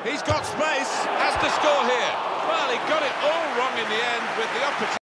He's got space, has to score here. Well, he got it all wrong in the end with the opportunity.